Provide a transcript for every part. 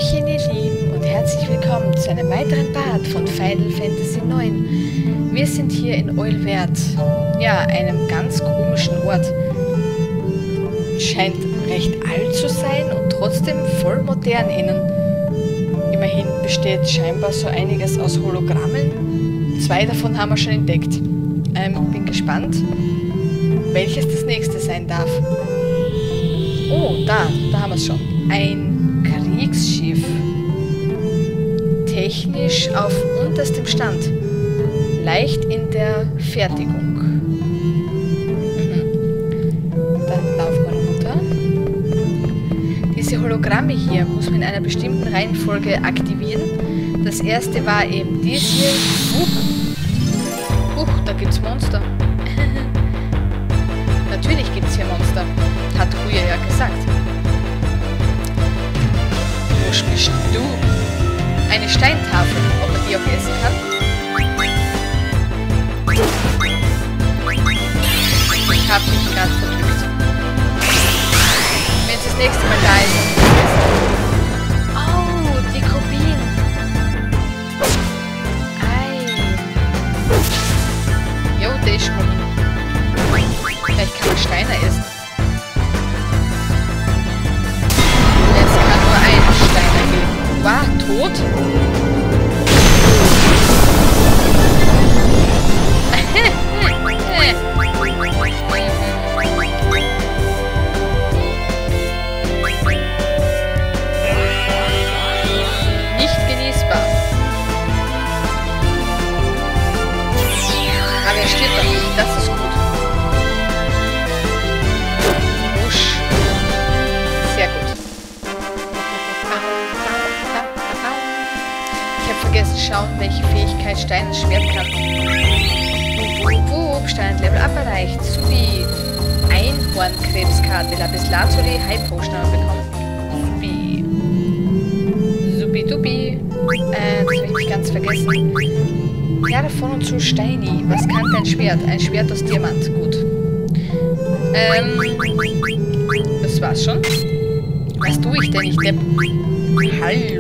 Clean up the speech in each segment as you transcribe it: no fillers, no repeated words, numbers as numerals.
Hallöchen ihr Lieben und herzlich willkommen zu einem weiteren Part von Final Fantasy IX. Wir sind hier in Oilwert, ja, einem ganz komischen Ort. Scheint recht alt zu sein und trotzdem voll modern innen. Immerhin besteht scheinbar so einiges aus Hologrammen. 2 davon haben wir schon entdeckt. Bin gespannt, welches das nächste sein darf. Oh, da haben wir es schon. Ein Kriegsschiff. Technisch auf unterstem Stand. Leicht in der Fertigung. Dann laufen wir runter. Diese Hologramme hier muss man in einer bestimmten Reihenfolge aktivieren. Das erste war eben dies hier. Da gibt's Monster. Natürlich gibt's hier Monster. Hat Kuya ja gesagt. Wo bist du? Eine Steintafel, ob man die auch essen kann? Ich hab mich gerade verdrückt. Wenn es das nächste Mal da ist, oh, die Kopien. Ei. Jo, der ist schon. Vielleicht kann man Steine essen. Es kann nur einen Steiner geben. War tot? Nicht genießbar. Aber er stirbt doch nicht, das ist gut. Wusch. Sehr gut. Ich habe vergessen schauen, welche Fähigkeit Stein ins Schwert kann. Stein Level Up erreicht, sowie Einhornkrebskarte, Lapis Lazuli, High Potion bekommen. Supi-dupi. Das habe ich nicht ganz vergessen. Ja, von und zu Steini. Was kann dein Schwert? Ein Schwert aus Diamant. Gut. Das war's schon. Was tue ich denn? Ich Depp. Hallo.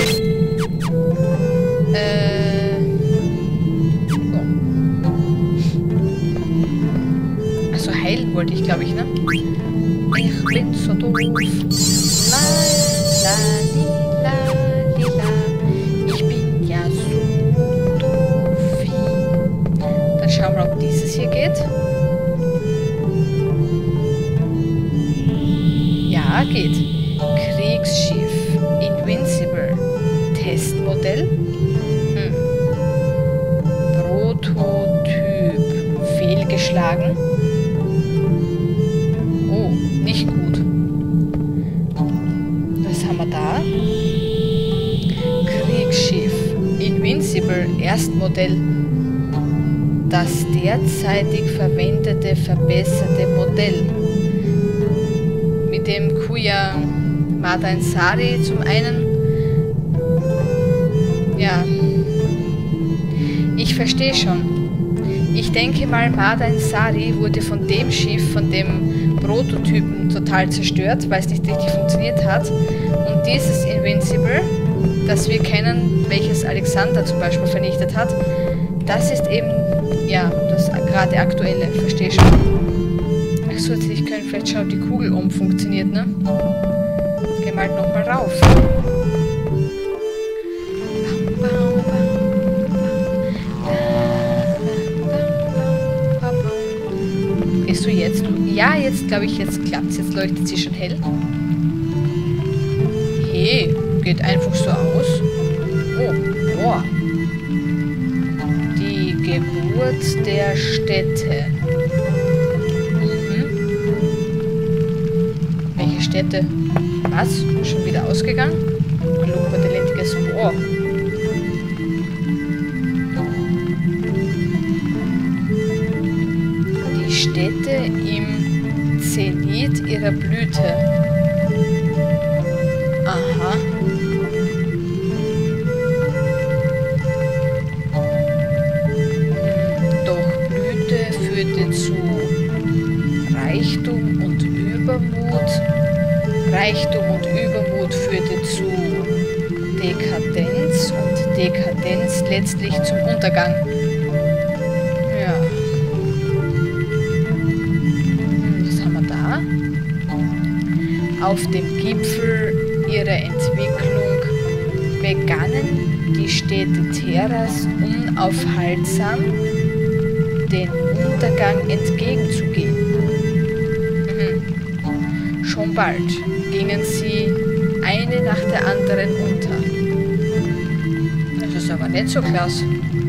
Also heilen wollte ich, glaube ich, ne? Ich bin so doof. La, la, li, la, li, la. Ich bin ja so doof. Dann schauen wir, ob dieses hier geht. Ja, geht. Kriegsschiff. Invincible. Testmodell. Prototyp. Fehlgeschlagen. Oh, nicht gut. Was haben wir da? Kriegsschiff. Invincible. Erstmodell. Das derzeitig verwendete verbesserte Modell. Mit dem Kuya Madain Sari zum einen. Ja. Ich verstehe schon. Ich denke mal, Madain Sari wurde von dem Schiff, von dem Prototypen total zerstört, weil es nicht richtig funktioniert hat. Und dieses Invincible, das wir kennen, welches Alexander zum Beispiel vernichtet hat, das ist eben, ja, das gerade aktuelle, verstehe schon. Achso, jetzt ich könnte vielleicht schauen, ob die Kugel funktioniert, ne? Gehen wir halt nochmal rauf. Gehst du jetzt? Ja, jetzt glaube ich, jetzt klappt es. Jetzt leuchtet sie schon hell. Hey, geht einfach so aus. Oh, boah. Die Geburt der Städte. Welche Städte? Was? Schon wieder ausgegangen? Lupertalentiges Boah. Die Städte im Zenit ihrer Blüte. Aha. Doch Blüte führte zu Reichtum und Übermut. Reichtum und Übermut führte zu Dekadenz und Dekadenz letztlich zum Untergang. Ja. Was haben wir da? Auf dem Gipfel ihrer Entwicklung begannen die Städte Terras unaufhaltsam den Untergang entgegenzugehen. Schon bald gingen sie eine nach der anderen unter. Das ist aber nicht so klasse.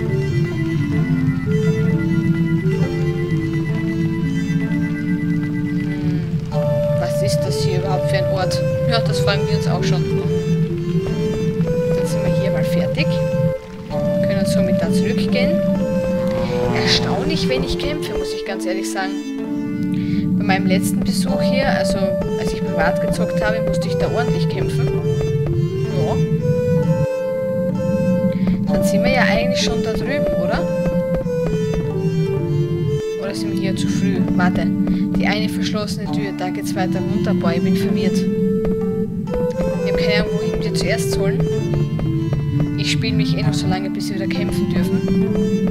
Was ist das hier überhaupt für ein Ort? Ja, das fragen wir uns auch schon. Dann sind wir hier mal fertig. Können somit da zurückgehen. Erstaunlich wenig Kämpfe, muss ich ganz ehrlich sagen. Bei meinem letzten Besuch hier, also als ich privat gezockt habe, musste ich da ordentlich kämpfen. Ja. Dann sind wir ja eigentlich schon da drüben, oder? Oder sind wir hier zu früh? Warte, die eine verschlossene Tür, da geht's weiter runter. Boah, ich bin verwirrt. Ich habe keine Ahnung, wohin wir zuerst sollen. Ich spiele mich eh noch so lange, bis wir wieder kämpfen dürfen.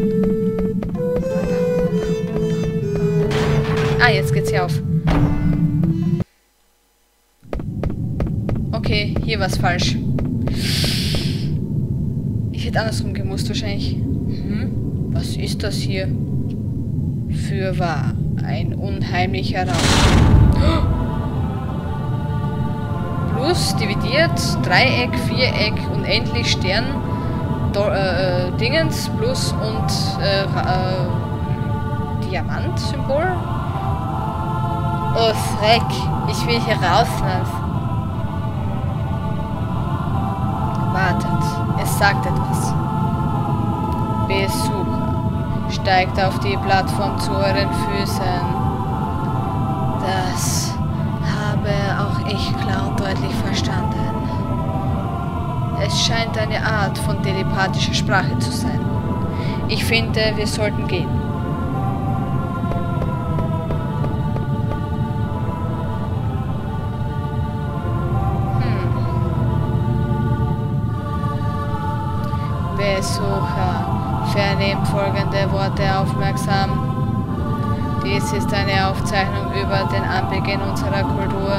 Ah, jetzt geht's hier auf. Okay, hier war's falsch. Ich hätte andersrum gemusst wahrscheinlich. Was ist das hier? Fürwahr, ein unheimlicher Raum. Plus, dividiert, Dreieck, Viereck, unendlich, Stern, Dingens, Plus und Diamant-Symbol. Oh, Schreck. Ich will hier raus. Wartet. Es sagt etwas. Besucher. Steigt auf die Plattform zu euren Füßen. Das habe auch ich klar und deutlich verstanden. Es scheint eine Art von telepathischer Sprache zu sein. Ich finde, wir sollten gehen. Besucher, vernehmt folgende Worte aufmerksam. Dies ist eine Aufzeichnung über den Anbeginn unserer Kultur.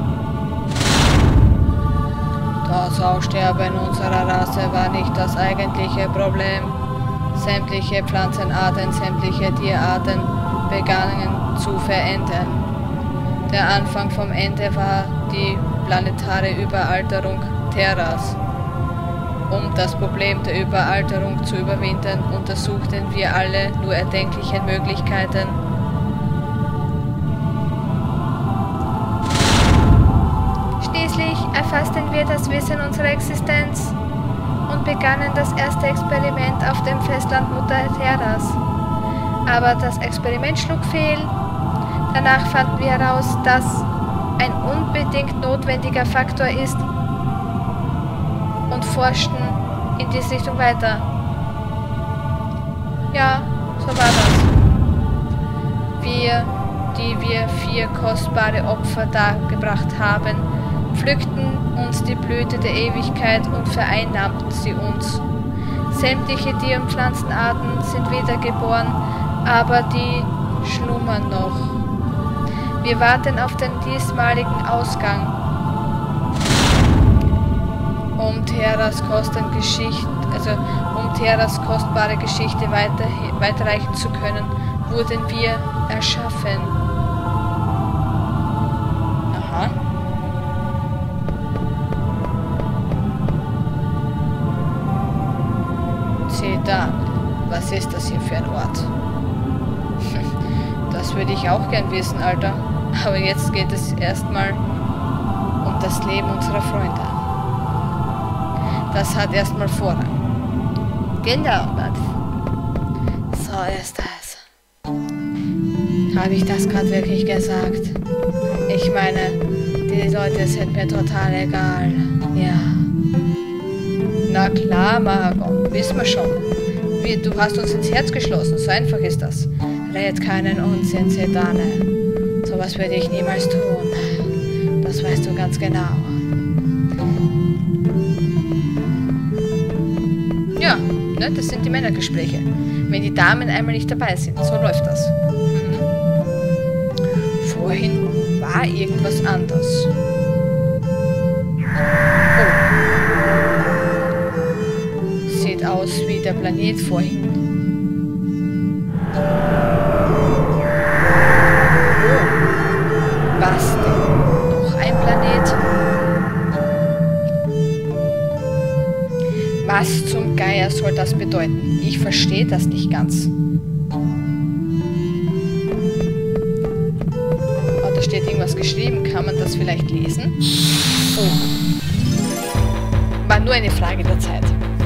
Das Aussterben unserer Rasse war nicht das eigentliche Problem. Sämtliche Pflanzenarten, sämtliche Tierarten begannen zu verändern. Der Anfang vom Ende war die planetare Überalterung Terras. Um das Problem der Überalterung zu überwinden, untersuchten wir alle nur erdenklichen Möglichkeiten. Schließlich erfassten wir das Wissen unserer Existenz und begannen das erste Experiment auf dem Festland Mutter Terras. Aber das Experiment schlug fehl. Danach fanden wir heraus, dass ein unbedingt notwendiger Faktor ist, und forschten in diese Richtung weiter. Ja, so war das. Wir, die wir 4 kostbare Opfer dargebracht haben, pflückten uns die Blüte der Ewigkeit und vereinnahmten sie uns. Sämtliche Tier- und Pflanzenarten sind wiedergeboren, aber die schlummern noch. Wir warten auf den diesmaligen Ausgang. Um Terras kostbare Geschichte weiterreichen zu können, wurden wir erschaffen. Aha. Seht da, was ist das hier für ein Ort? Das würde ich auch gern wissen, Alter. Aber jetzt geht es erstmal um das Leben unserer Freunde. Das hat erstmal Vorrang. Genau, das. So ist das. Habe ich das gerade wirklich gesagt? Ich meine, die Leute sind mir total egal. Ja. Na klar, Margon, wissen wir schon. Du hast uns ins Herz geschlossen, so einfach ist das. Red keinen Unsinn, Sedane. Sowas würde ich niemals tun. Das weißt du ganz genau. Ne? Das sind die Männergespräche. Wenn die Damen einmal nicht dabei sind. So läuft das. Vorhin war irgendwas anders. Oh. Sieht aus wie der Planet vorhin. Was denn? Noch ein Planet? Was zum Geier soll das bedeuten? Ich verstehe das nicht ganz. Oh, da steht irgendwas geschrieben. Kann man das vielleicht lesen? Oh. War nur eine Frage der Zeit.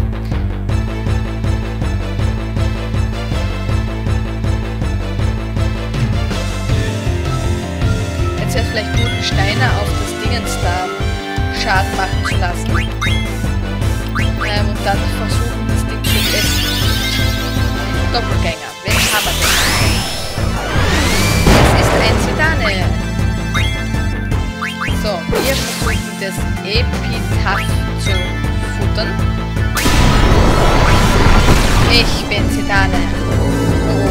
Jetzt wäre es vielleicht gut, einen Steiner auf das Dingens da Schaden machen zu lassen. Und dann versuchen, das Ding zu essen. Doppelgänger. Wen haben wir denn? Das ist ein Zidane. So, wir versuchen das Epitaph zu futtern. Ich bin Zidane. Oh.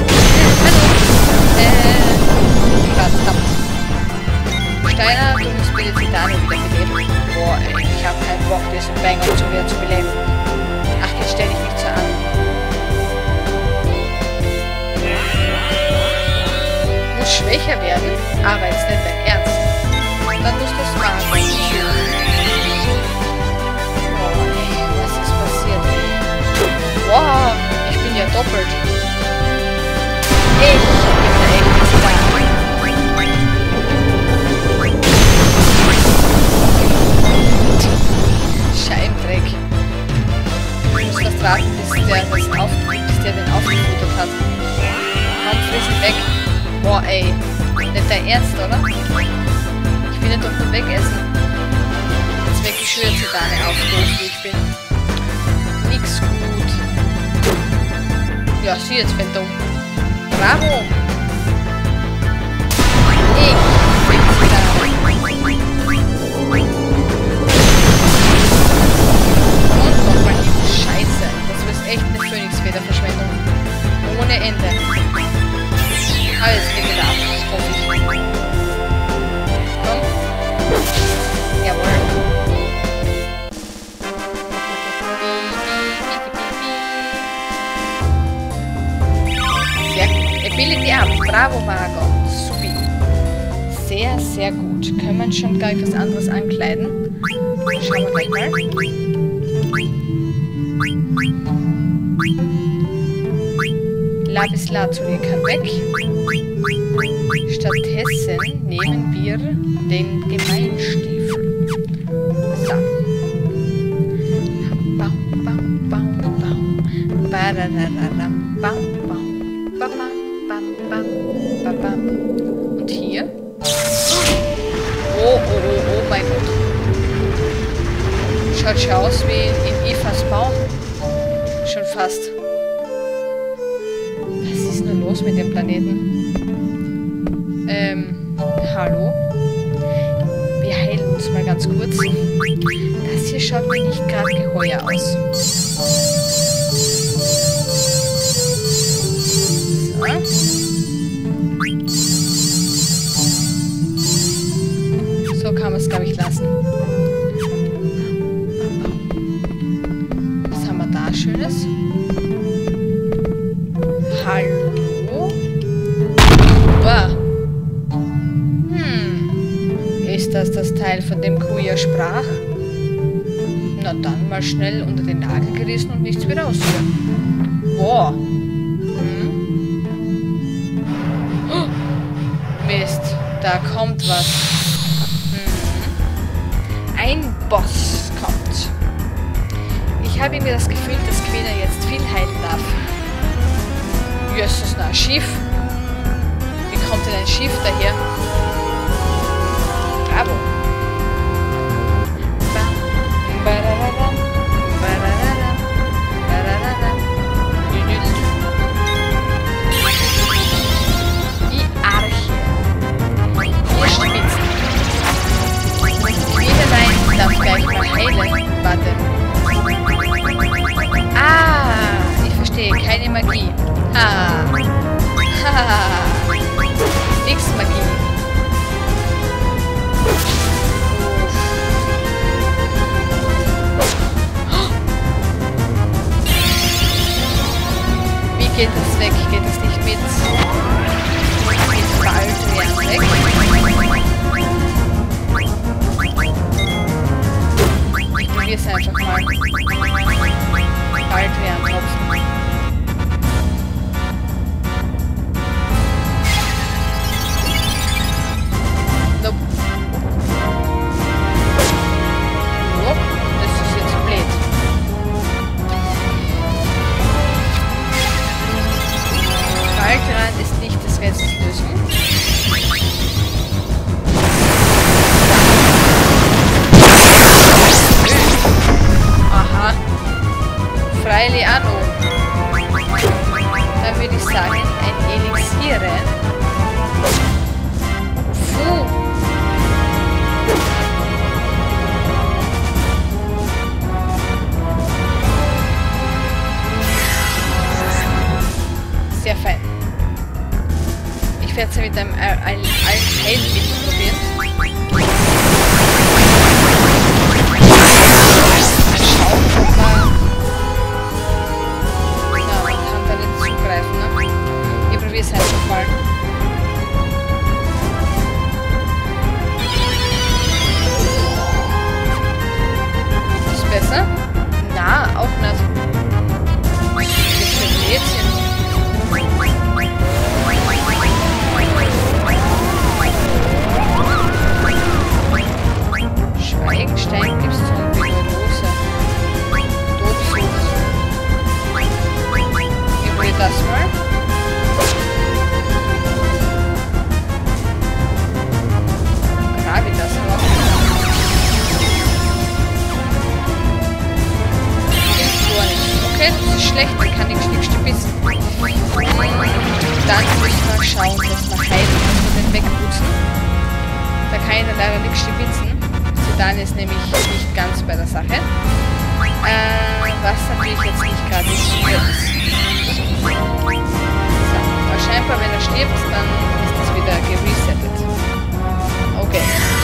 Hallo. Verdammt. Steiner, du musst bitte Zidane wiederbeleben. Boah, ey, ich hab keinen Bock, diesen Banger zu beleben. Ach, jetzt stell dich nicht so an. Muss schwächer werden, aber jetzt nicht dein Ernst. Dann musst du es machen. Oh, ey, was ist passiert, ey? Wow, ich bin ja doppelt. Ich bin der echte Zidane. Scheibdreck. Ich muss fast warten, bis der den aufgefuttert hat. Komm, friss ihn weg. Boah, ey. Nicht dein Ernst, oder? Ich will ihn doch nur wegessen. Jetzt weggeschürt Zidane auf, doof wie ich bin. Nix gut. Ja, sie jetzt bin dumm. Bravo! Ich bin Zidane. Scheiße, das ist echt eine Phönixfederverschwendung. Ohne Ende. Alles geht wieder ab, hoffe ich. Komm. Jawohl. Sehr gut. Ability ab. Bravo, Margot. Supi. Sehr, sehr gut. Können wir schon gleich was anderes ankleiden? Schauen wir gleich mal. Lapis Lazuli kann weg. Stattdessen nehmen wir den Gemeinstiefel. So. Baum, baum, baum, baum. Barararam, baum, baum. Bam, bam, bam, bam, bam. Und hier? Oh, oh, oh, oh mein Gott. Schaut schon aus wie in Evas Baum. Schon fast. Was ist nur los mit dem Planeten? Hallo? Wir heilen uns mal ganz kurz. Das hier schaut mir nicht gerade geheuer aus. So kann man es, glaube ich, lassen. Was haben wir da Schönes? Hallo? Wow. Ist das Teil, von dem Kuya sprach? Na dann mal schnell unter den Nagel gerissen und nichts mehr rausführen. Wow. Oh, Mist, da kommt was. Ein Boss kommt. Ich habe irgendwie das Gefühl, dass Quina jetzt viel heilen darf. Jösses, na, Schiff. Wie kommt denn ein Schiff daher? Bravo. Die Arche. Hier spitzt. Quinelein darf gleich mal heilen. Warte. Ah! allen Heilmitteln probieren. Schauen, ob man... Ja, man kann da nicht zugreifen, ne? Ich probiere es einfach mal. Ist besser? Na, auch nicht. Das ist ein Blödsinn. Schweigenstein gibt's Zombie oder Rose. Todsucht. Ich probiere das mal. Gravitas noch. Okay, das ist schlecht, man kann nichts stibitzen. Dann müssen wir schauen, dass wir heilen und den wegputzen. Da kann ich dann leider nichts stibitzen. Sedan ist nämlich nicht ganz bei der Sache. Was natürlich jetzt nicht gerade ist. So, aber scheinbar, wenn er stirbt, dann ist das wieder geresettet. Okay.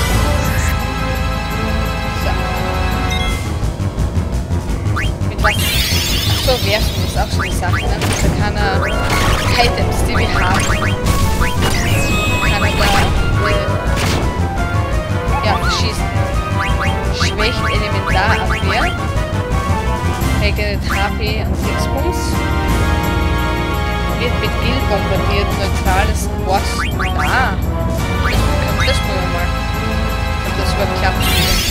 So. Mit was? So, werfen ist auch so eine Sache, ne? Da kann er Items, die wir haben, kann er da ja, schießen. Schwächt Elementarabwehr, regelt HP und Dingsbums, wird mit Gil bombardiert, neutrales Boss. Ah, das probieren wir mal, ob das überhaupt klappt.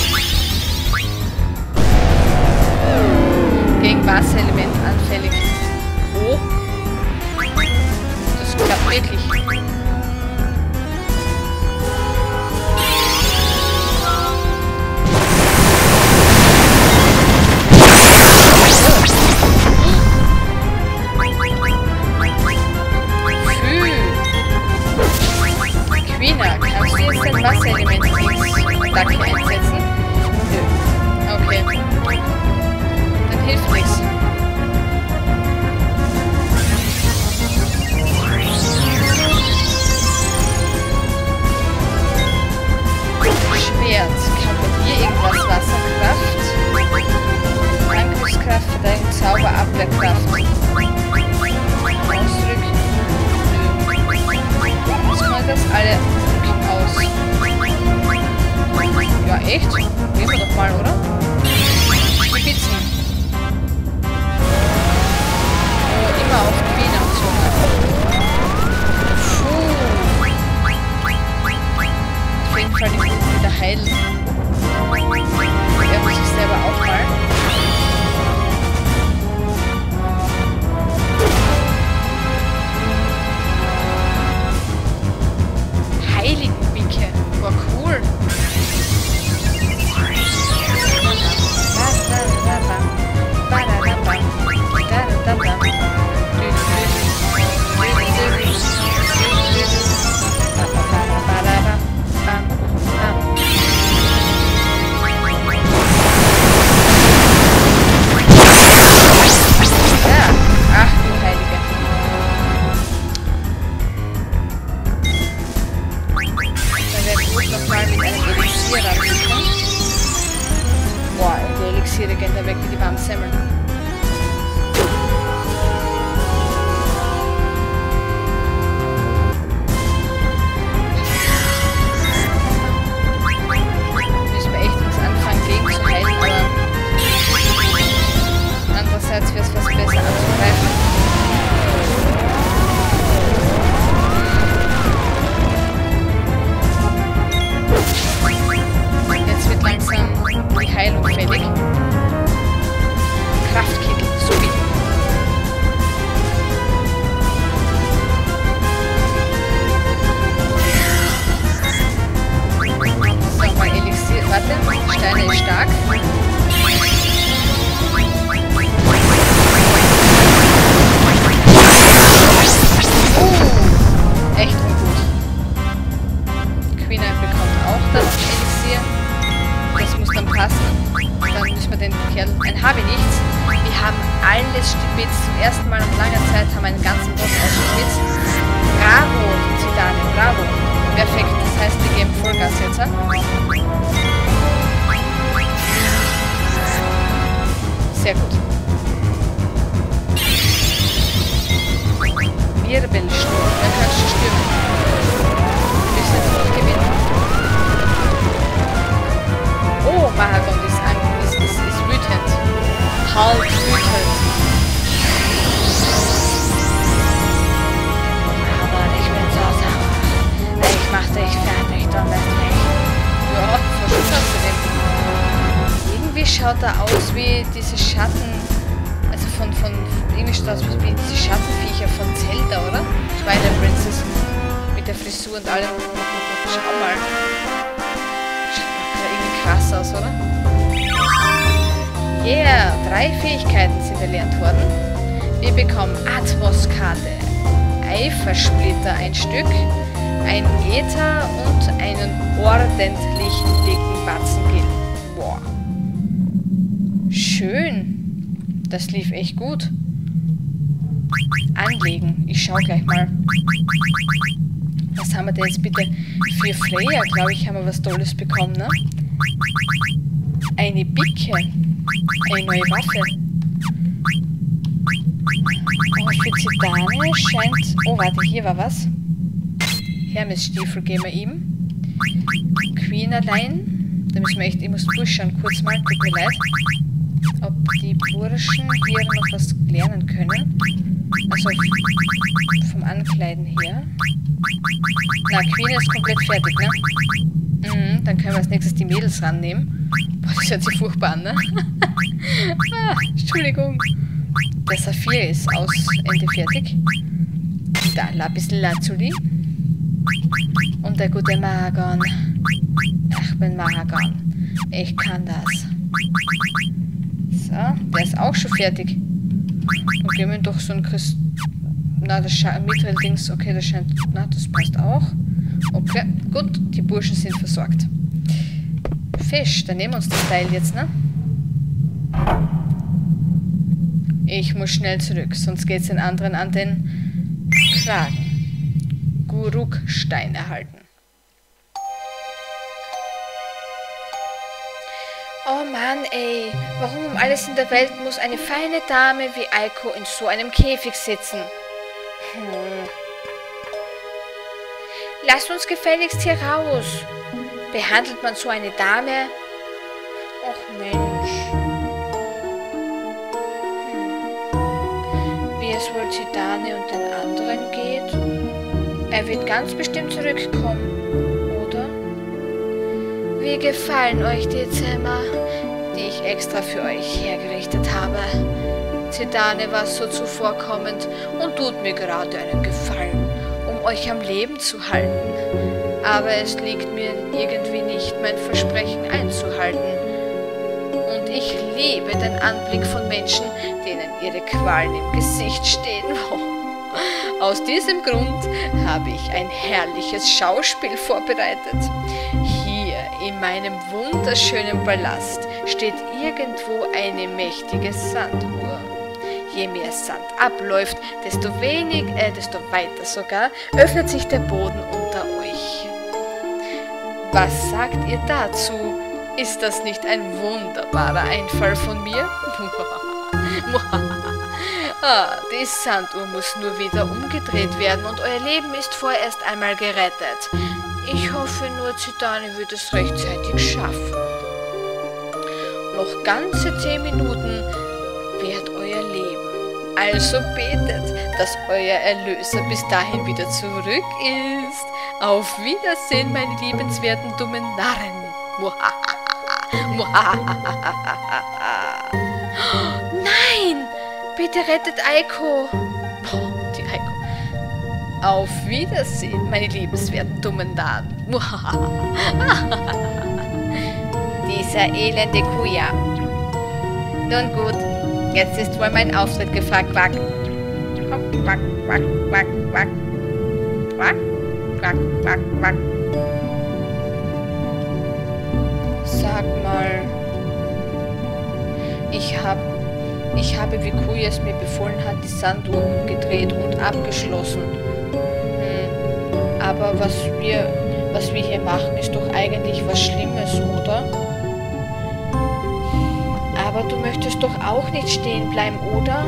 Gegen Wasserelement anfällig. Oh. Das klappt wirklich. Quina, kannst du jetzt den Wasserelement Attacke einsetzen? Nö. Okay. Hilft nichts. Schwert. Kann bei dir irgendwas Wasserkraft? Angriffskraft, Verteidigung, Zauber, Abwehrkraft. Ausdrück. Was kann das? Alle aus. Ja, echt? Nehmen wir doch mal, oder? Spitzen. Immer auf Queen und so. Auf jeden Fall nicht wieder heilen. Er muss sich selber auch mal. Heiligenbicke. War cool. Boah, die Elixiere gehen da weg wie die warmen Semmeln. Müssen wir echt was anfangen, gegen zu heilen, aber andererseits wäre es fast besser anzugreifen. Jetzt wird langsam die Heilung fällig. Kraftkittel, Subi. So, mal Elixier. Warte, Steine ist stark. Echt ungut. Queen bekommt auch das Elixier. Das muss dann passen. Dann müssen wir den Kerl... Ein habe ich nichts. Wir haben alles stibitzt. Zum ersten Mal nach langer Zeit haben wir einen ganzen Boss ausgespitzt. Bravo, Zidane, bravo. Wir Perfekt, das heißt, wir geben Vollgas jetzt. Sehr gut. Wirbelsturm, dann kannst du stürmen. Wir müssen jetzt noch gewinnen. Oh, Mahagon ist wütend. Halt wütend. Aber ich bin so sauer. Ich mach dich fertig, Donnerstag. Ja, so schön hast du den. Irgendwie schaut er aus wie diese Schatten, also irgendwie schaut aus wie diese Schattenviecher von Zelda, oder? Twilight Princess. Mit der Frisur und allem. Schau mal. Schaut irgendwie krass aus, oder? Yeah, 3 Fähigkeiten sind erlernt worden. Wir bekommen Atmoskarte, Eifersplitter ein Stück, ein Äther und einen ordentlich dicken Batzengel. Boah. Schön. Das lief echt gut. Anlegen. Ich schau gleich mal. Was haben wir denn jetzt bitte? Für Freya, glaube ich, haben wir was Tolles bekommen, ne? Eine Bicke. Eine neue Waffe. Aber für Zidane scheint... Oh, warte, hier war was. Hermesstiefel geben wir ihm. Queen allein. Da müssen wir echt... Ich muss durchschauen, kurz mal. Tut mir leid. Ob die Burschen hier noch was lernen können. Also vom Ankleiden her. Na, Queen ist komplett fertig, ne? Dann können wir als nächstes die Mädels rannehmen. Boah, das hört sich furchtbar an, ne? Entschuldigung. Der Saphir ist aus Ende fertig. Da, Lapis Lazuli. Und der gute Mahagon. Ich bin Mahagon. Ich kann das. So, der ist auch schon fertig. Und geben wir doch so ein Christ... Na, das Mitteldings, okay, das scheint... Na, das passt auch. Okay, gut, die Burschen sind versorgt. Fisch, dann nehmen wir uns das Teil jetzt, ne? Ich muss schnell zurück, sonst geht's den anderen an den Kragen. Gurukstein erhalten. Oh Mann, ey. Warum um alles in der Welt muss eine feine Dame wie Aiko in so einem Käfig sitzen? Lasst uns gefälligst hier raus. Behandelt man so eine Dame? Och Mensch. Wie es wohl Zidane und den anderen geht? Er wird ganz bestimmt zurückkommen, oder? Wie gefallen euch die Zimmer, die ich extra für euch hergerichtet habe? Zidane war so zuvorkommend und tut mir gerade einen Gefallen, um euch am Leben zu halten. Aber es liegt mir irgendwie nicht, mein Versprechen einzuhalten. Und ich liebe den Anblick von Menschen, denen ihre Qualen im Gesicht stehen. Aus diesem Grund habe ich ein herrliches Schauspiel vorbereitet. Hier in meinem wunderschönen Palast steht irgendwo eine mächtige Sanduhr. Je mehr Sand abläuft, desto weiter sogar öffnet sich der Boden unter euch. Was sagt ihr dazu? Ist das nicht ein wunderbarer Einfall von mir? Die Sanduhr muss nur wieder umgedreht werden und euer Leben ist vorerst einmal gerettet. Ich hoffe nur, Zidane wird es rechtzeitig schaffen. Noch ganze 10 Minuten währt euer Leben. Also betet, dass euer Erlöser bis dahin wieder zurück ist. Auf Wiedersehen, meine liebenswerten dummen Narren. Nein! Bitte rettet Aiko. Die Aiko. Auf Wiedersehen, meine liebenswerten dummen Narren. Dieser elende Kuja. Nun gut. Jetzt ist wohl mein Auftritt gefragt, Quack. Quack, quack, quack, quack. Quack, quack, quack, quack. Sag mal, ich habe, wie Kuya es mir befohlen hat, die Sanduhr umgedreht und abgeschlossen. Aber was wir Was wir hier machen, ist doch eigentlich was Schlimmes, oder? Aber du möchtest doch auch nicht stehen bleiben, oder?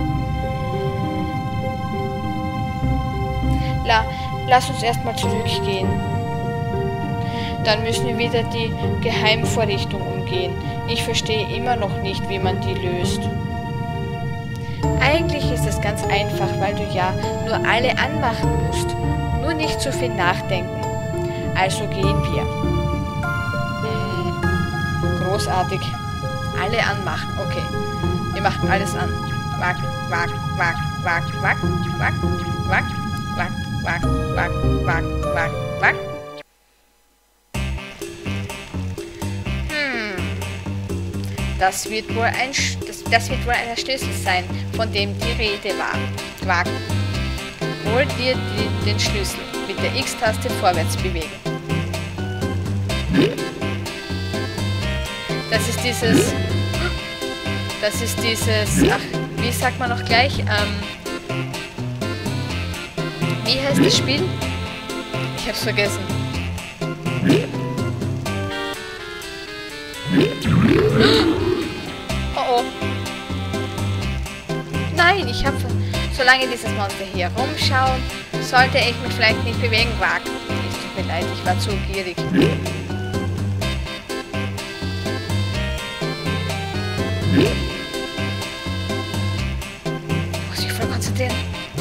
Lass uns erstmal zurückgehen. Dann müssen wir wieder die Geheimvorrichtung umgehen. Ich verstehe immer noch nicht, wie man die löst. Eigentlich ist es ganz einfach, weil du ja nur alle anmachen musst. Nur nicht so viel nachdenken. Also gehen wir. Großartig. Alle anmachen. Okay. Wir machen alles an. Wack, wack, wack, wack, wack, wack, wack, wack, wack, wack, wack, wack, wack. Das wird wohl ein Schlüssel sein, von dem die Rede war. Quack. Hol dir den Schlüssel. Mit der X-Taste vorwärts bewegen. Das ist dieses, ach, wie sagt man noch gleich, wie heißt das Spiel? Ich hab's vergessen. Oh oh. Nein, ich habe, solange dieses Monster hier rumschaut, sollte ich mich vielleicht nicht bewegen wagen. Es tut mir leid, ich war zu gierig. Muss ich voll konzentrieren.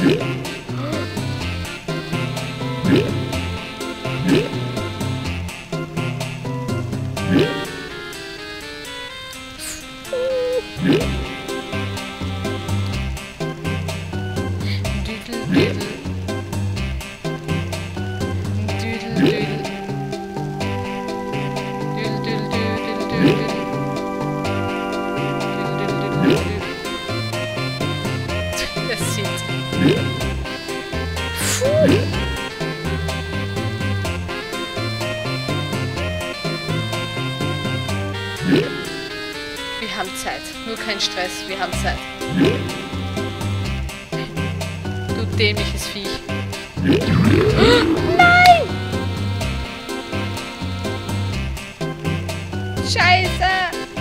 Wir haben Zeit. Nur kein Stress. Wir haben Zeit. Du dämliches Viech. Nein! Scheiße!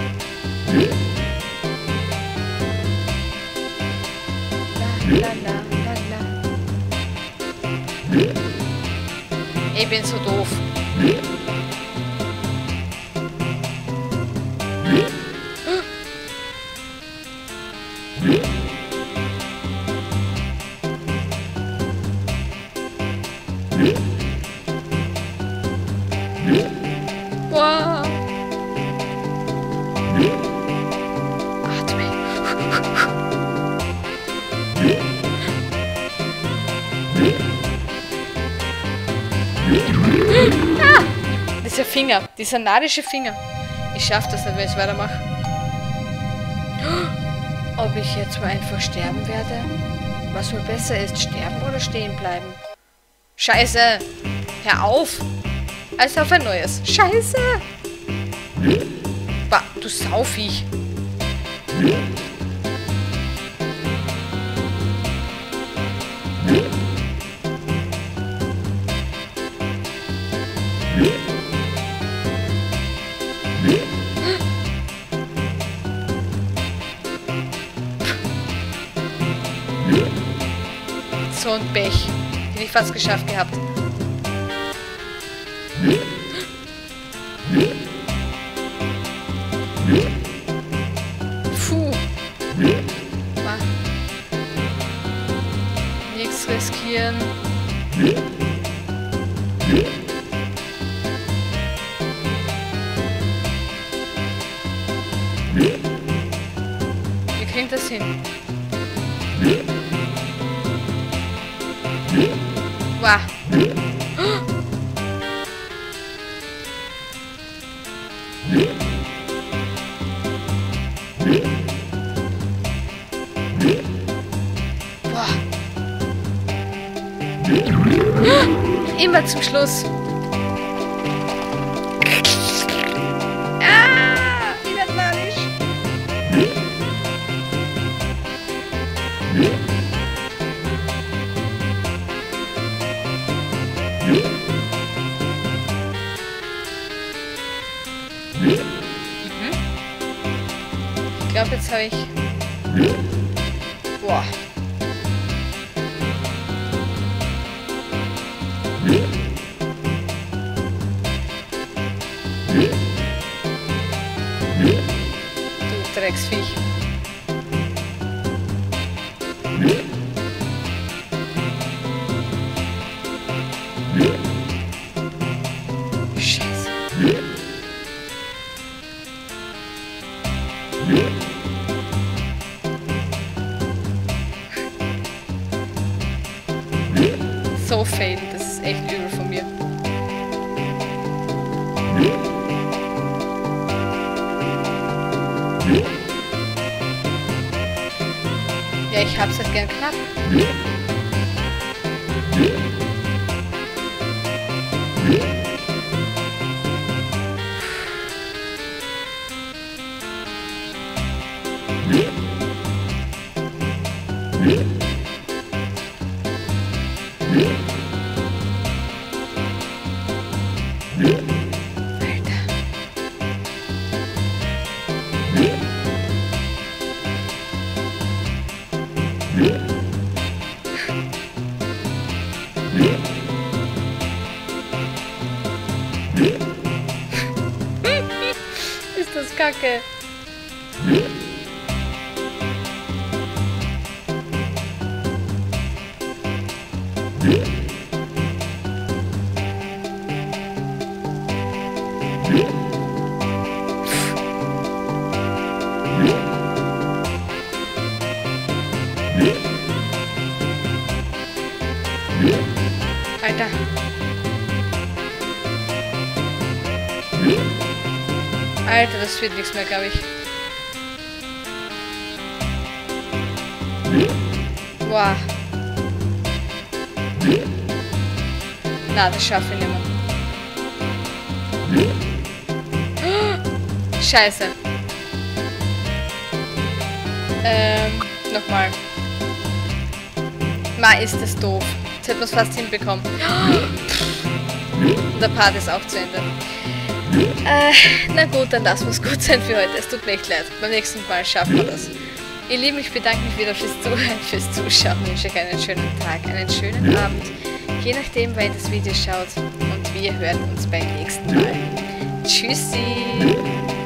La, la, la, la. Ich bin so doof. Wow. Atme. Ah! Dieser Finger, dieser nadische Finger. Ich schaff das nicht, wenn ich weitermache. Ob ich jetzt mal einfach sterben werde? Was wohl besser ist, sterben oder stehen bleiben? Scheiße! Hör auf! Also auf ein neues. Scheiße! Bah, du Sauviech! So ein Pech. Den ich fast geschafft gehabt. Puh. Nichts riskieren. Wie kriegt das hin? Wow. Boah. Immer zum Schluss. Ah, ich werd narisch. glaube, jetzt habe ich... Boah. Du Drecksviech. Scheiße. So fail, das ist echt übel von mir. Ja, ich hab's halt gern knapp. Ist das kacke? Alter. Alter, das wird nichts mehr, glaube ich. Boah. Na, das schaffe ich nicht mehr. Scheiße. Nochmal. Ma, ist das doof. Jetzt hätten wir es fast hinbekommen. Und der Part ist auch zu Ende. Na gut, dann lassen wir es gut sein für heute. Es tut mir echt leid. Beim nächsten Mal schaffen wir das. Ihr Lieben, ich bedanke mich wieder fürs Zuhören, fürs Zuschauen. Ich wünsche euch einen schönen Tag, einen schönen Abend. Je nachdem, wer das Video schaut. Und wir hören uns beim nächsten Mal. Tschüssi!